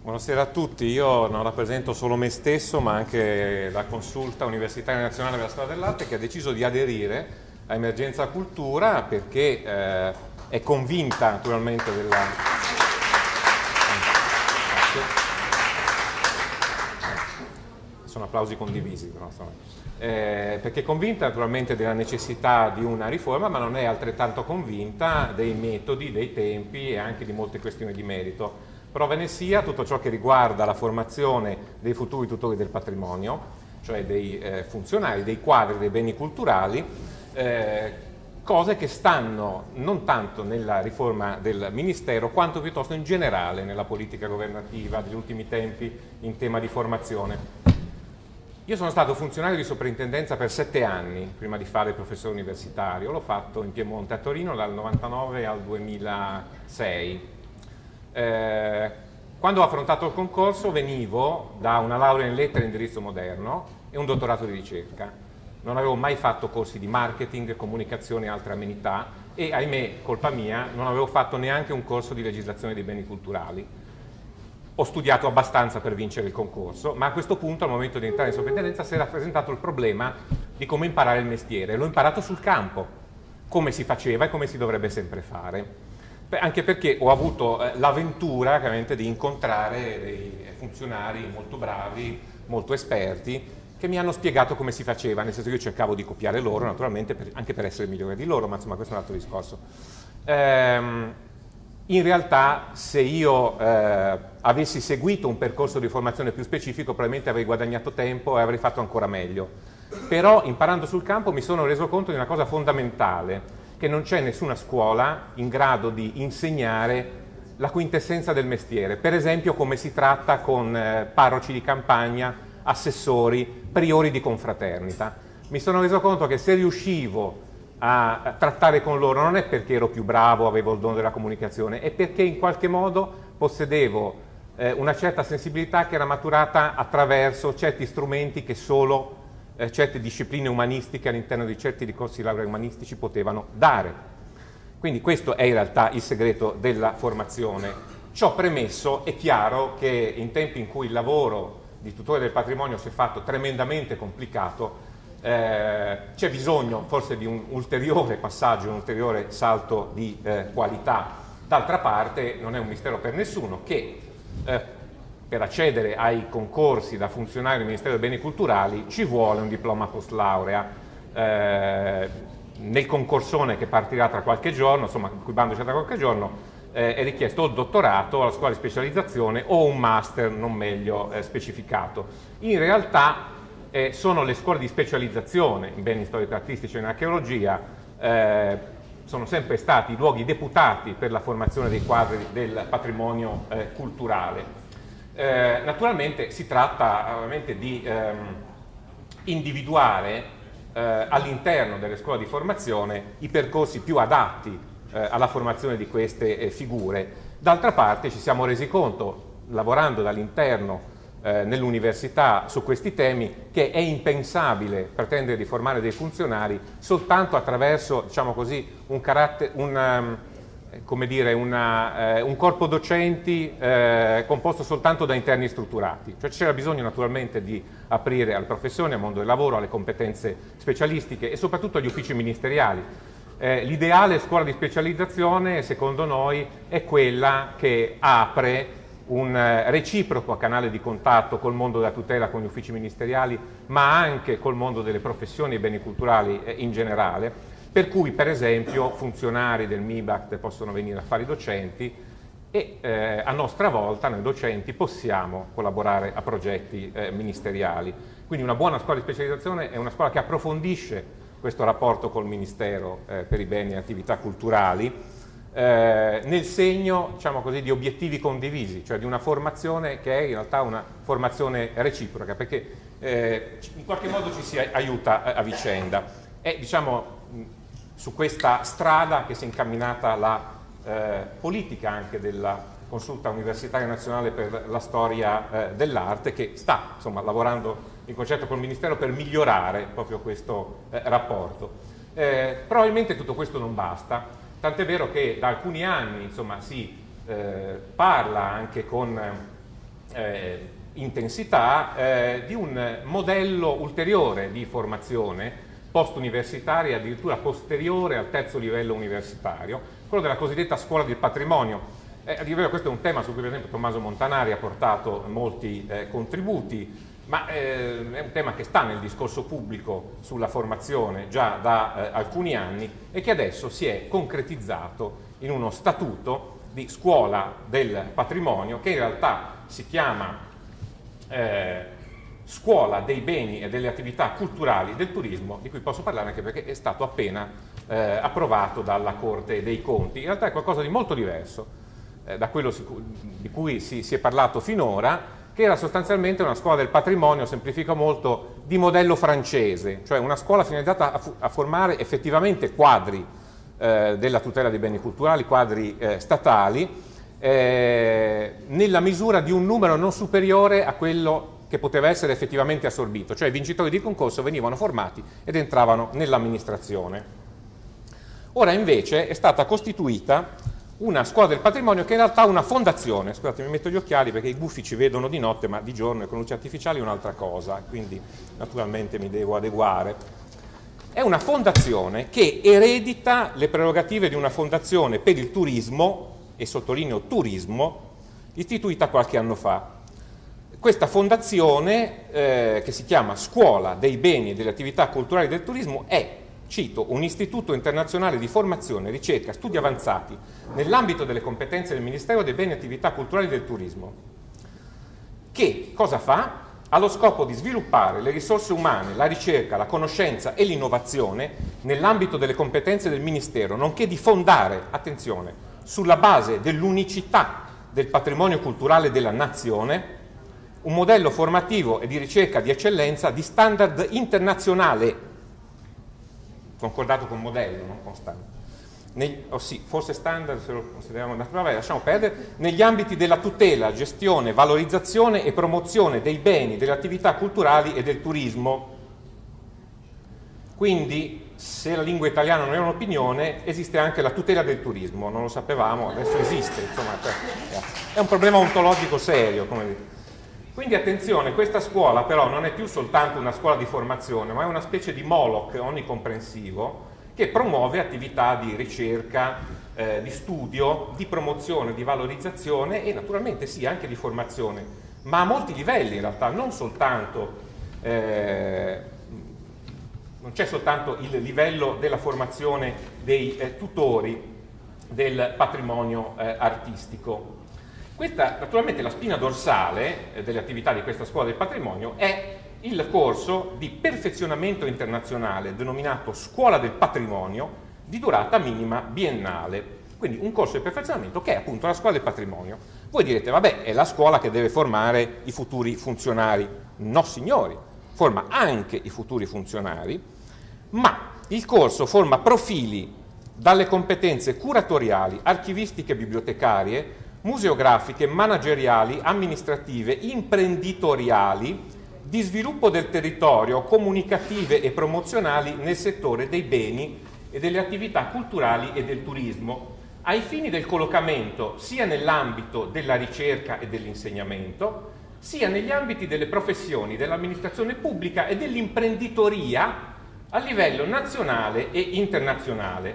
Buonasera a tutti, io non rappresento solo me stesso ma anche la Consulta Universitaria Nazionale della Storia dell'Arte che ha deciso di aderire a Emergenza Cultura perché è convinta naturalmente della... Sono applausi condivisi, però, perché è convinta naturalmente della necessità di una riforma, ma non è altrettanto convinta dei metodi, dei tempi e anche di molte questioni di merito. Prova ne sia tutto ciò che riguarda la formazione dei futuri tutori del patrimonio, cioè dei funzionari, dei quadri, dei beni culturali, cose che stanno non tanto nella riforma del Ministero quanto piuttosto in generale nella politica governativa degli ultimi tempi in tema di formazione. Io sono stato funzionario di soprintendenza per 7 anni prima di fare il professore universitario, l'ho fatto in Piemonte a Torino dal 99 al 2006. Quando ho affrontato il concorso venivo da una laurea in lettere e indirizzo moderno e un dottorato di ricerca. Non avevo mai fatto corsi di marketing, comunicazione e altre amenità e, ahimè, colpa mia, non avevo fatto neanche un corso di legislazione dei beni culturali. Ho studiato abbastanza per vincere il concorso, ma a questo punto, al momento di entrare in soprintendenza, si era presentato il problema di come imparare il mestiere. L'ho imparato sul campo, come si faceva e come si dovrebbe sempre fare. Anche perché ho avuto l'avventura chiaramente di incontrare dei funzionari molto bravi, molto esperti, che mi hanno spiegato come si faceva, nel senso che io cercavo di copiare loro, naturalmente, anche per essere migliore di loro, ma insomma questo è un altro discorso. In realtà, se io avessi seguito un percorso di formazione più specifico, probabilmente avrei guadagnato tempo e avrei fatto ancora meglio. Però, imparando sul campo, mi sono reso conto di una cosa fondamentale, che non c'è nessuna scuola in grado di insegnare la quintessenza del mestiere. Per esempio, come si tratta con parroci di campagna, assessori, priori di confraternita. Mi sono reso conto che se riuscivo a trattare con loro non è perché ero più bravo, avevo il dono della comunicazione, è perché in qualche modo possedevo una certa sensibilità che era maturata attraverso certi strumenti che solo certe discipline umanistiche all'interno di certi corsi di laurea umanistici potevano dare. Quindi questo è in realtà il segreto della formazione. Ciò premesso, è chiaro che in tempi in cui il lavoro di tutore del patrimonio si è fatto tremendamente complicato, c'è bisogno forse di un ulteriore passaggio, un ulteriore salto di qualità. D'altra parte non è un mistero per nessuno che per accedere ai concorsi da funzionario del Ministero dei Beni Culturali ci vuole un diploma post laurea. Nel concorsone che partirà tra qualche giorno, insomma, il cui bando c'è tra qualche giorno, è richiesto o il dottorato, la scuola di specializzazione o un master non meglio specificato. In realtà sono le scuole di specializzazione in beni storico-artistici e in archeologia, sono sempre stati i luoghi deputati per la formazione dei quadri del patrimonio culturale. Naturalmente si tratta ovviamente di individuare all'interno delle scuole di formazione i percorsi più adatti alla formazione di queste figure. D'altra parte ci siamo resi conto, lavorando dall'interno nell'università su questi temi, che è impensabile pretendere di formare dei funzionari soltanto attraverso, diciamo così, un corpo docenti composto soltanto da interni strutturati. Cioè c'era bisogno naturalmente di aprire alle professioni, al mondo del lavoro, alle competenze specialistiche e soprattutto agli uffici ministeriali. L'ideale scuola di specializzazione, secondo noi, è quella che apre un reciproco canale di contatto col mondo della tutela, con gli uffici ministeriali, ma anche col mondo delle professioni e beni culturali in generale, per cui per esempio funzionari del MIBACT possono venire a fare i docenti e a nostra volta noi docenti possiamo collaborare a progetti ministeriali. Quindi una buona scuola di specializzazione è una scuola che approfondisce questo rapporto col Ministero per i beni e attività culturali, nel segno, diciamo così, di obiettivi condivisi, cioè di una formazione che è in realtà una formazione reciproca, perché in qualche modo ci si aiuta a vicenda. È, diciamo, su questa strada che si è incamminata la politica anche della Consulta Universitaria Nazionale per la Storia dell'Arte, che sta, insomma, lavorando in concerto col Ministero per migliorare proprio questo rapporto. Probabilmente tutto questo non basta, tant'è vero che da alcuni anni, insomma, si parla anche con intensità di un modello ulteriore di formazione post-universitaria, addirittura posteriore al terzo livello universitario, quello della cosiddetta scuola del patrimonio. A dire vero, questo è un tema su cui per esempio Tommaso Montanari ha portato molti contributi, ma è un tema che sta nel discorso pubblico sulla formazione già da alcuni anni e che adesso si è concretizzato in uno statuto di scuola del patrimonio che in realtà si chiama scuola dei beni e delle attività culturali del turismo, di cui posso parlare anche perché è stato appena approvato dalla Corte dei Conti. In realtà è qualcosa di molto diverso da quello di cui si è parlato finora, che era sostanzialmente una scuola del patrimonio, semplifica molto, di modello francese, cioè una scuola finalizzata a formare effettivamente quadri della tutela dei beni culturali, quadri statali, nella misura di un numero non superiore a quello che poteva essere effettivamente assorbito, cioè i vincitori di concorso venivano formati ed entravano nell'amministrazione. Ora invece è stata costituita una scuola del patrimonio che in realtà è una fondazione. Scusate, mi metto gli occhiali perché i gufi ci vedono di notte, ma di giorno e con luci artificiali è un'altra cosa, quindi naturalmente mi devo adeguare. È una fondazione che eredita le prerogative di una fondazione per il turismo, e sottolineo turismo, istituita qualche anno fa. Questa fondazione, che si chiama Scuola dei beni e delle attività culturali del turismo, è, cito, un istituto internazionale di formazione, ricerca, studi avanzati nell'ambito delle competenze del Ministero dei beni e attività culturali del turismo, che cosa fa? Ha lo scopo di sviluppare le risorse umane, la ricerca, la conoscenza e l'innovazione nell'ambito delle competenze del Ministero, nonché di fondare, attenzione, sulla base dell'unicità del patrimonio culturale della nazione, un modello formativo e di ricerca di eccellenza di standard internazionale, concordato con modello, non con standard. Sì, forse standard se lo consideriamo naturale, lasciamo perdere, negli ambiti della tutela, gestione, valorizzazione e promozione dei beni, delle attività culturali e del turismo. Quindi, se la lingua italiana non è un'opinione, esiste anche la tutela del turismo, non lo sapevamo, adesso esiste, insomma, è un problema ontologico serio, come dire. Quindi attenzione, questa scuola però non è più soltanto una scuola di formazione, ma è una specie di Moloch onnicomprensivo che promuove attività di ricerca, di studio, di promozione, di valorizzazione e naturalmente sì, anche di formazione, ma a molti livelli in realtà, non c'è soltanto il livello della formazione dei tutori del patrimonio artistico. Questa, naturalmente, la spina dorsale delle attività di questa scuola del patrimonio è il corso di perfezionamento internazionale denominato Scuola del Patrimonio di durata minima biennale. Quindi un corso di perfezionamento che è appunto la scuola del patrimonio. Voi direte, vabbè, è la scuola che deve formare i futuri funzionari. No, signori, forma anche i futuri funzionari, ma il corso forma profili dalle competenze curatoriali, archivistiche e bibliotecarie, museografiche, manageriali, amministrative, imprenditoriali, di sviluppo del territorio, comunicative e promozionali nel settore dei beni e delle attività culturali e del turismo, ai fini del collocamento sia nell'ambito della ricerca e dell'insegnamento, sia negli ambiti delle professioni, dell'amministrazione pubblica e dell'imprenditoria a livello nazionale e internazionale.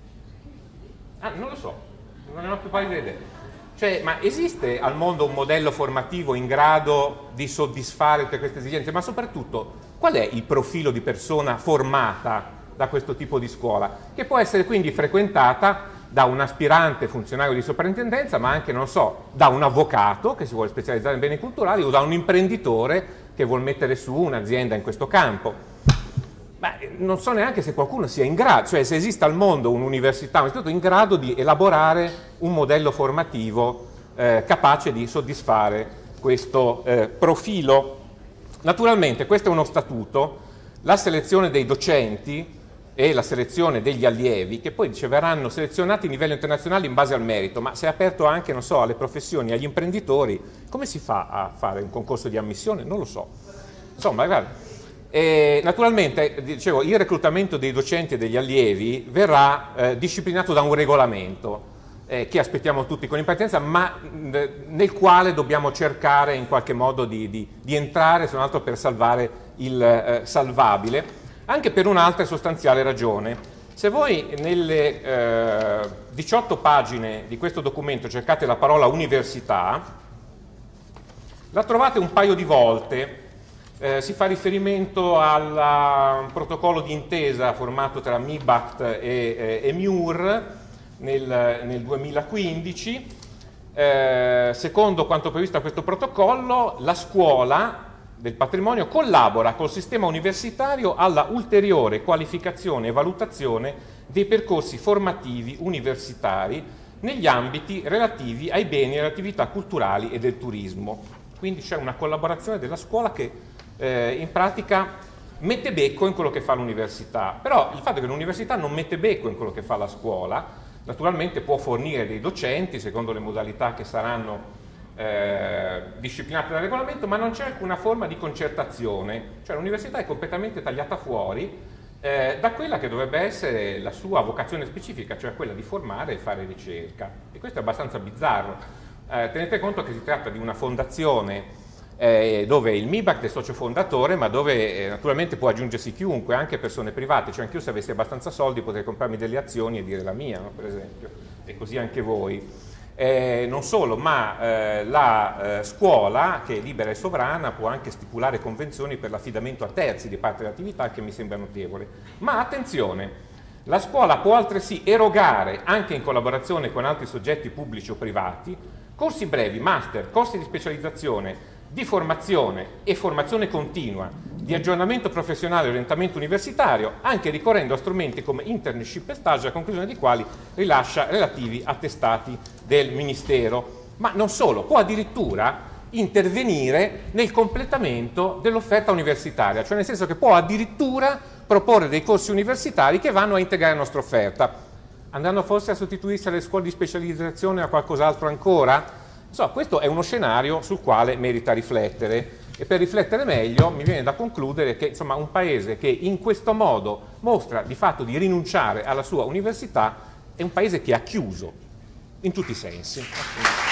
Non lo so, non ne ho più pallida idea. Cioè, ma esiste al mondo un modello formativo in grado di soddisfare tutte queste esigenze? Ma soprattutto, qual è il profilo di persona formata da questo tipo di scuola? Che può essere quindi frequentata da un aspirante funzionario di soprintendenza, ma anche, non so, da un avvocato che si vuole specializzare in beni culturali o da un imprenditore che vuole mettere su un'azienda in questo campo. Ma non so neanche se qualcuno sia in grado, cioè se esiste al mondo un'università, un istituto in grado di elaborare un modello formativo capace di soddisfare questo profilo. Naturalmente questo è uno statuto, la selezione dei docenti e la selezione degli allievi, che poi verranno selezionati a livello internazionale in base al merito, ma se è aperto anche, non so, alle professioni, agli imprenditori, come si fa a fare un concorso di ammissione? Non lo so. Insomma, guarda. Naturalmente, dicevo, il reclutamento dei docenti e degli allievi verrà disciplinato da un regolamento che aspettiamo tutti con impazienza, ma nel quale dobbiamo cercare in qualche modo di entrare, se non altro per salvare il salvabile, anche per un'altra sostanziale ragione. Se voi nelle 18 pagine di questo documento cercate la parola università, la trovate un paio di volte. Si fa riferimento al protocollo di intesa formato tra MIBACT e MIUR nel 2015. Secondo quanto previsto da questo protocollo, la scuola del patrimonio collabora col sistema universitario alla ulteriore qualificazione e valutazione dei percorsi formativi universitari negli ambiti relativi ai beni e alle attività culturali e del turismo. Quindi c'è una collaborazione della scuola che in pratica mette becco in quello che fa l'università. Però il fatto che l'università non mette becco in quello che fa la scuola, naturalmente può fornire dei docenti secondo le modalità che saranno disciplinate dal regolamento, ma non c'è alcuna forma di concertazione, cioè l'università è completamente tagliata fuori da quella che dovrebbe essere la sua vocazione specifica, cioè quella di formare e fare ricerca. E questo è abbastanza bizzarro. Tenete conto che si tratta di una fondazione dove il MIBACT è socio fondatore, ma dove naturalmente può aggiungersi chiunque, anche persone private, cioè anch'io se avessi abbastanza soldi potrei comprarmi delle azioni e dire la mia, no? Per esempio, e così anche voi. Non solo, ma la scuola, che è libera e sovrana, può anche stipulare convenzioni per l'affidamento a terzi di parte dell'attività, che mi sembra notevole. Ma attenzione, la scuola può altresì erogare, anche in collaborazione con altri soggetti pubblici o privati, corsi brevi, master, corsi di specializzazione, di formazione e formazione continua, di aggiornamento professionale e orientamento universitario, anche ricorrendo a strumenti come internship e stage, a conclusione dei quali rilascia relativi attestati del Ministero. Ma non solo, può addirittura intervenire nel completamento dell'offerta universitaria, cioè nel senso che può addirittura proporre dei corsi universitari che vanno a integrare la nostra offerta, andando forse a sostituirsi alle scuole di specializzazione o a qualcos'altro ancora. Insomma, questo è uno scenario sul quale merita riflettere, e per riflettere meglio mi viene da concludere che insomma, un paese che in questo modo mostra di fatto di rinunciare alla sua università è un paese che ha chiuso in tutti i sensi.